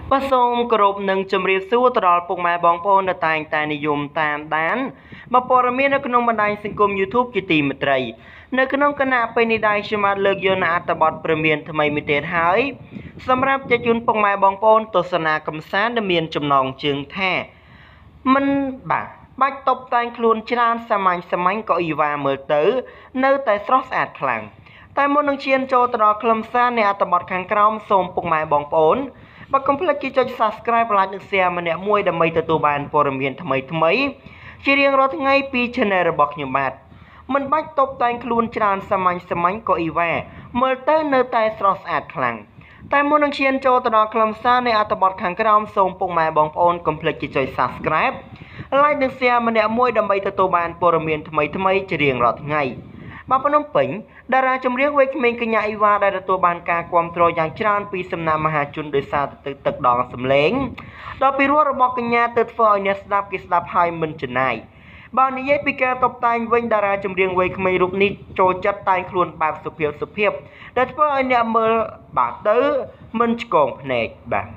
បាទសូមគោរពនឹងជម្រាបសួរទៅដល់ពុកម៉ែបងប្អូនដែលតែងតែនិយមតាមដានមកព័ត៌មាននៅក្នុងបណ្ដាញសង្គម YouTube ជាទីមេត្រីនៅក្នុងគណៈពេលនេះដែរខ្ញុំបានលើកយកនៅអត្ថបទព្រមានថ្មីមួយទៀតហើយសម្រាប់ជជូនពុកម៉ែបងប្អូនទស្សនាកំសាន្តដែលមានចំណងជើងថាមិនបាច់តបតែងខ្លួនច្រើនសាមញ្ញក៏អ៊ីវ៉ាមើលទៅនៅតែស្រស់ស្អាតខ្លាំងតែមុននឹងឈានចូលទៅដល់ខ្លឹមសារនៃអត្ថបទខាងក្រោមសូមពុកម៉ែបងប្អូនបើកុំភ្លេចចុច Subscribe like និង Share ម្នាក់មួយដើម្បីទទួលបានព័ត៌មានថ្មីជារៀងរាល់ថ្ងៃពី Channel របស់ខ្ញុំបាទមិនបាច់តបតែងខ្លួនច្រើនសាមញ្ញក៏អ៊ីវ៉ាមើលទៅនៅតែស្រស់ស្អាតខ្លាំងតែមុននឹងឈានចូលទៅដល់ខ្លឹមសារនៃអត្ថបទខាងក្រោមសូមពុកម៉ែបងប្អូនកុំភ្លេចចុច Subscribe like និង Share ម្នាក់មួយដើម្បីទទួលបានព័ត៌មានថ្មីជារៀងរាល់ថ្ងៃបាទភ្នំពេញតារាចម្រៀងវ័យក្មេងកញ្ញាអ៊ីវ៉ាដែលទទួលបានការគាំទ្រយ៉ាងច្រើនពីសំណាក់មហាជនដោយសារទឹកដងសម្លេងដ៏ពីរោះរបស់កញ្ញាទៅធ្វើឲ្យអ្នកស្ដាប់គេស្ដាប់ហើយមិនចំណាយបើនិយាយពីការតបតែងវិញតារាចម្រៀងវ័យក្មេងរូបនេះចូលចិត្តតែងខ្លួនបែបសុភាពដែលធ្វើឲ្យអ្នកមើលទៅមិនឆ្កងភ្នែក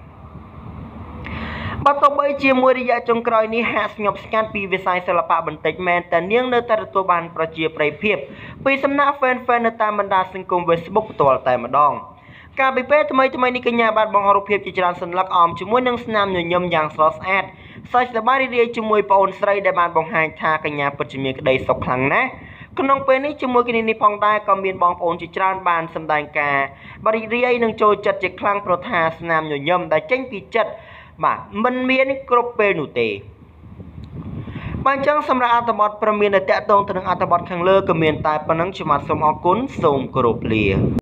បាទទោះបីជាមួយរយៈចុងក្រោយនេះហាក់ស្ងប់ស្ងាត់ពីវិស័យសិល្បៈបន្តិចមែនតែនាងនៅតែទទួលបានប្រជាប្រិយភាពពីសំណាក់ fan នៅតាមបណ្ដាសង្គម Facebook ផ្ទាល់តែម្ដងកាលពីពេលថ្មីនេះកញ្ញាបានបង្ហោររូបភាពជាច្រើនសន្លឹកអមជាមួយនឹងស្នាមញញឹមយ៉ាងស្រស់ស្អាតសើចសប្បាយរីករាយជាមួយប្អូនស្រីដែលបានបង្ហាញថាកញ្ញាពិតជាមានក្តីសុខខ្លាំងណាស់ក្នុងពេលនេះជាមួយគ្នានេះផងដែរក៏មានបងប្អូនជាច្រើនបានសម្ដែងការបរិយាយនឹងចូលចិត្តជាខ្លាំងព្រោះថាស្នាមញញឹមដែលចេញពីចិត្តមិនមានគ្រប់ពេលនោះទេបាទអញ្ចឹងសម្រាប់អត្ថបទព្រមានដែលតាក់ទងទៅនឹងអត្ថបទខាងលើក៏មានតែប៉ុណ្្នឹងខ្ញុំបាទសូមអរគុណសូមគោរពលា